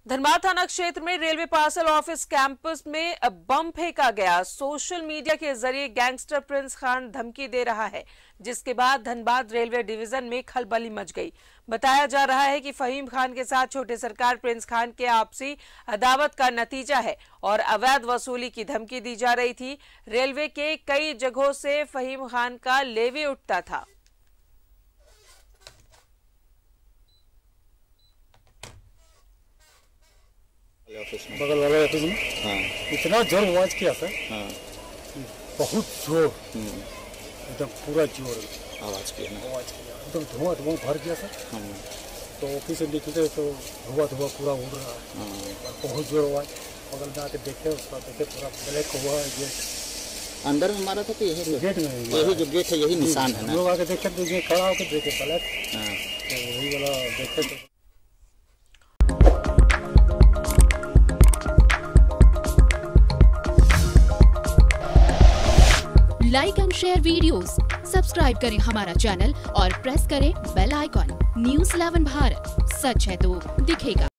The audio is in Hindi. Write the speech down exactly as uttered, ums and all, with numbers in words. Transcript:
धनबाद थाना क्षेत्र में रेलवे पार्सल ऑफिस कैंपस में बम फेंका गया। सोशल मीडिया के जरिए गैंगस्टर प्रिंस खान धमकी दे रहा है, जिसके बाद धनबाद रेलवे डिवीजन में खलबली मच गई। बताया जा रहा है कि फहीम खान के साथ छोटे सरकार प्रिंस खान के आपसी अदावत का नतीजा है और अवैध वसूली की धमकी दी जा रही थी। रेलवे के कई जगहों से फहीम खान का लेवी उठता था। ऑफिस में बगल वाले ऑफिस में हाँ इतना जोर आवाज किया सर। हाँ बहुत जोर, एकदम पूरा जोर आवाज किया ना आवाज किया, एकदम धुआं धुआं भर गया सर। हाँ तो ऑफिस से निकले तो धुआं धुआं पूरा उड़ रहा है। हाँ बहुत जोर आवाज। बगल में आके देखे, उसका देखे पूरा ब्लैक हुआ है गेट। अंदर में मारा था कि यही गेट में यही जो गेट है यही निशान है ना। लोग आके देखे तो ये खड़ा होकर देखे ब्लैक, हाँ तो वही वाला देखे तो like and share videos, subscribe करें हमारा चैनल और प्रेस करें bell icon. News eleven Bharat, सच है तो दिखेगा।